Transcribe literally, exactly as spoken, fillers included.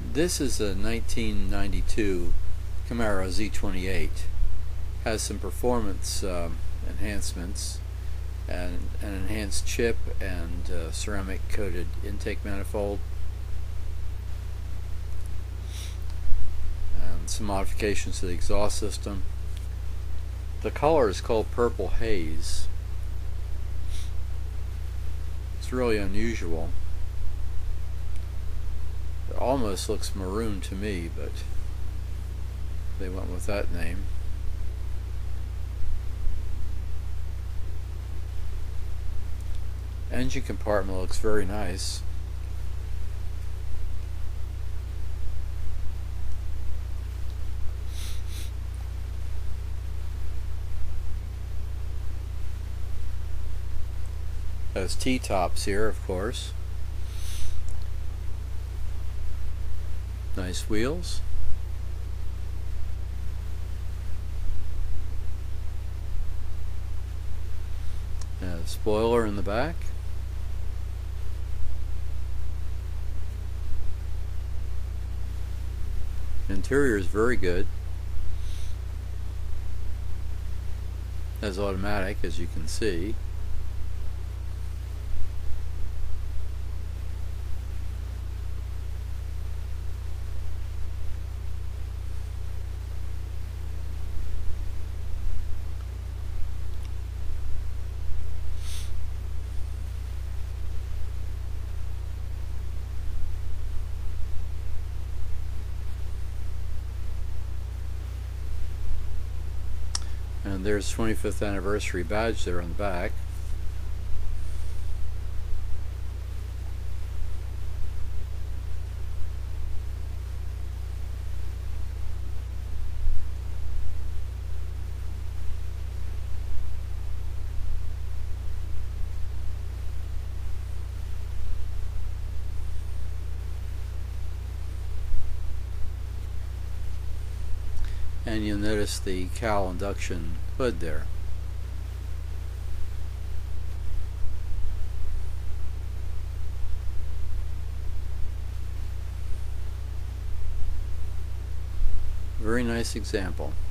This is a nineteen ninety-two Camaro Z twenty-eight. Has some performance um, enhancements and an enhanced chip and uh, ceramic coated intake manifold, and some modifications to the exhaust system. The color is called Purple Haze. It's really unusual. It almost looks maroon to me, but they went with that name. Engine compartment looks very nice. Has T-tops here, of course. Nice wheels. And a spoiler in the back. Interior is very good. Has automatic, as you can see. And there's twenty-fifth anniversary badge there on the back. And you'll notice the cowl induction hood there. Very nice example.